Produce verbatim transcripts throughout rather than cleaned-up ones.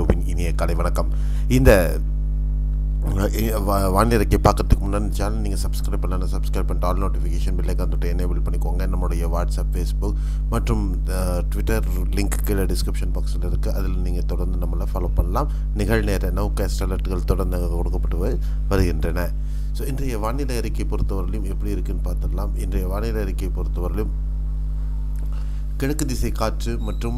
ஜோவின் இனிய காலை வணக்கம். இந்த வானிலைக்கு பார்க்கறதுக்கு முன்னாடி சேனல் நீங்கள் சப்ஸ்கிரைப் பண்ணலாம், சப்ஸ்கிரைப் பண்ணிட்டு ஆல் நோட்டிஃபிகேஷன் பில்லை வந்துட்டு எனேபிள் பண்ணிக்கோங்க. நம்மளுடைய வாட்ஸ்அப், ஃபேஸ்புக் மற்றும் ட்விட்டர் லிங்க் கீழே டிஸ்கிரிப்ஷன் பாக்ஸில் இருக்குது. அதில் நீங்கள் தொடர்ந்து நம்மளை ஃபாலோ பண்ணலாம். நிகழ்நேர நௌகாஸ்ட் அலர்ட்டுகள் தொடர்ந்து கொடுக்கப்பட்டு வருகின்றன. ஸோ இன்றைய வானிலை அறிக்கை பொறுத்தவரையிலும் எப்படி இருக்குன்னு பார்த்துடலாம். இன்றைய வானிலை அறிக்கை பொறுத்தவரையிலும் கிழக்கு திசை காற்று மற்றும்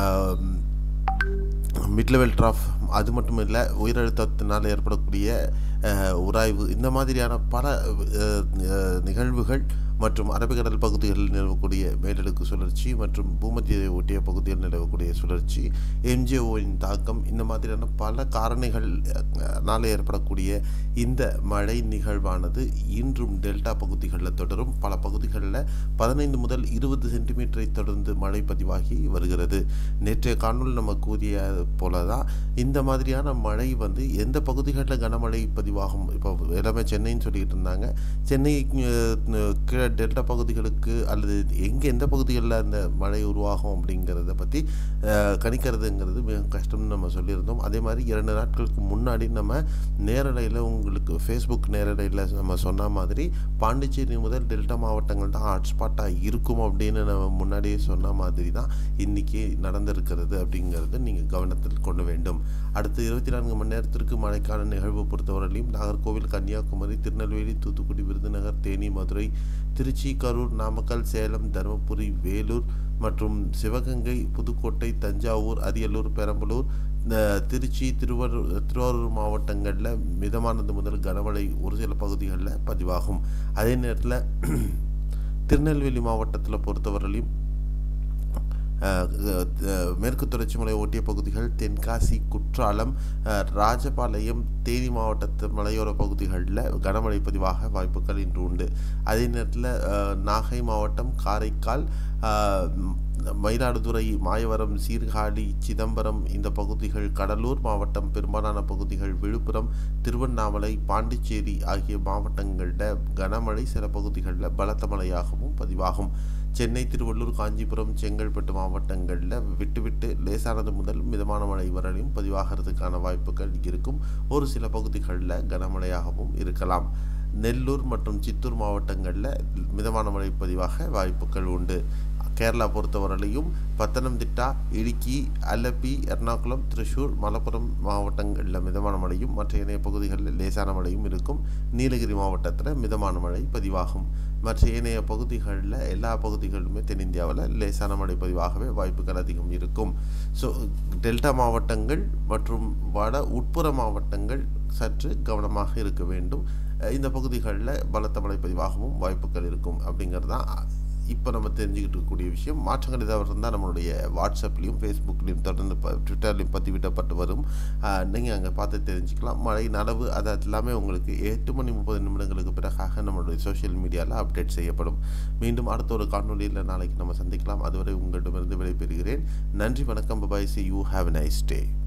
மிட் லெவல் ட்ராஃப், அது மட்டும் இல்லை உயரழுத்தத்தினால் ஏற்படக்கூடிய உராய்வு, இந்த மாதிரியான பல நிகழ்வுகள் மற்றும் அரபிக்கடல் பகுதிகளில் நிலவக்கூடிய மேலடுக்கு சுழற்சி மற்றும் பூமத்தியை ஒட்டிய பகுதியில் நிலவக்கூடிய சுழற்சி, எம்ஜிஓவின் தாக்கம், இந்த மாதிரியான பல காரணிகள்னால் ஏற்படக்கூடிய இந்த மழை நிகழ்வானது இன்றும் டெல்டா பகுதிகளில் தொடரும். பல பகுதிகளில் பதினைந்து முதல் இருபது சென்டிமீட்டரை தொடர்ந்து மழை பதிவாகி வருகிறது. நேற்றைய காணொலி நம்ம கூறிய போல தான் இந்த மாதிரியான மழை வந்து எந்த பகுதிகளில் கனமழை பதிவாகும். இப்போ எல்லாமே சென்னைன்னு சொல்லிக்கிட்டு இருந்தாங்க. சென்னை கீழே டெல்டா பகுதிகளுக்கு அல்லது எங்கே எந்த பகுதிகளில் அந்த மழை உருவாகும் அப்படிங்கிறத பற்றி கணிக்கிறதுங்கிறது மிக கஷ்டம்னு நம்ம சொல்லியிருந்தோம். அதே மாதிரி இரண்டு நாட்களுக்கு முன்னாடி நம்ம நேரலையில் உங்களுக்கு ஃபேஸ்புக் நேரலையில் நம்ம சொன்ன மாதிரி பாண்டிச்சேரி முதல் டெல்டா மாவட்டங்கள் தான் ஹாட்ஸ்பாட்டாக இருக்கும் அப்படின்னு நம்ம முன்னாடியே சொன்ன மாதிரி தான் இன்றைக்கி நடந்திருக்கிறது அப்படிங்கிறது நீங்கள் கவனத்தில் கொண்டு வேண்டும். அடுத்த இருபத்தி நான்கு மணி நேரத்திற்கு மழைக்கான நிகழ்வு பொறுத்தவரையிலும் நாகர்கோவில், கன்னியாகுமரி, திருநெல்வேலி, தூத்துக்குடி, விருதுநகர், தேனி, மதுரை, திருச்சி, கரூர், நாமக்கல், சேலம், தருமபுரி, வேலூர் மற்றும் சிவகங்கை, புதுக்கோட்டை, தஞ்சாவூர், அரியலூர், பெரம்பலூர், திருச்சி, திருவாரூர் திருவாரூர் மாவட்டங்களில் மிதமானது முதல் கனமழை ஒரு சில பகுதிகளில் பதிவாகும். அதே நேரத்தில் திருநெல்வேலி மாவட்டத்தில் பொறுத்தவரையிலும் மேற்கு தொடர்ச்சி மலை ஒட்டிய பகுதிகள், தென்காசி, குற்றாலம், ராஜபாளையம், தேனி மாவட்டத்து மலையோர பகுதிகளில் கனமழை பதிவாக வாய்ப்புகள் இன்று உண்டு. அதே நேரத்தில் நாகை மாவட்டம், காரைக்கால், மயிலாடுதுறை, மாயவரம், சீர்காழி, சிதம்பரம் இந்த பகுதிகள், கடலூர் மாவட்டம் பெரும்பாலான பகுதிகள், விழுப்புரம், திருவண்ணாமலை, பாண்டிச்சேரி ஆகிய மாவட்டங்களில் கனமழை சில பகுதிகளில் பலத்த மழையாகவும் பதிவாகும். சென்னை, திருவள்ளூர், காஞ்சிபுரம், செங்கல்பட்டு மாவட்டங்களில் விட்டு விட்டு லேசானது முதல் மிதமான மழை வரையும் பதிவாகிறதுக்கான வாய்ப்புகள் இருக்கும். ஒரு சில பகுதிகளில் கனமழையாகவும் இருக்கலாம். நெல்லூர் மற்றும் சித்தூர் மாவட்டங்களில் மிதமான மழை பதிவாக வாய்ப்புகள் உண்டு. கேரளா பொறுத்தவரையிலையும் பத்தனம்திட்டா, இடுக்கி, அல்லப்பி, எர்ணாகுளம், திருச்சூர், மலப்புரம் மாவட்டங்களில் மிதமான மழையும் மற்ற இணைய பகுதிகளில் லேசான மழையும் இருக்கும். நீலகிரி மாவட்டத்தில் மிதமான மழை பதிவாகும். மற்ற ஏனைய பகுதிகளில் எல்லா பகுதிகளுமே தென்னிந்தியாவில் லேசான மழை பதிவாகவே வாய்ப்புகள் அதிகம் இருக்கும். ஸோ டெல்டா மாவட்டங்கள் மற்றும் வட உட்புற மாவட்டங்கள் சற்று கவனமாக இருக்க வேண்டும். இந்த பகுதிகளில் பலத்த மழை பதிவாகவும் வாய்ப்புகள் இருக்கும் அப்படிங்கிறது தான் இப்போ நம்ம தெரிஞ்சுக்கிட்டு இருக்கக்கூடிய விஷயம். மாற்றங்கள் ஏதாவது இருந்தால் நம்மளுடைய வாட்ஸ்அப்லேயும், ஃபேஸ்புக்லேயும், தொடர்ந்து ட்விட்டர்லேயும் பதிவிடப்பட்டு வரும். நீங்கள் அங்கே பார்த்து தெரிஞ்சுக்கலாம். மழை அளவு அது எல்லாமே உங்களுக்கு எட்டு மணி முப்பது நிமிடங்களுக்கு பிறகாக நம்மளுடைய சோஷியல் மீடியாவில் அப்டேட் செய்யப்படும். மீண்டும் அடுத்த ஒரு காணொலியில் நாளைக்கு நம்ம சந்திக்கலாம். அதுவரை உங்களிடமிருந்து விடைபெறுகிறேன். நன்றி, வணக்கம், பாய், see you, have a nice day.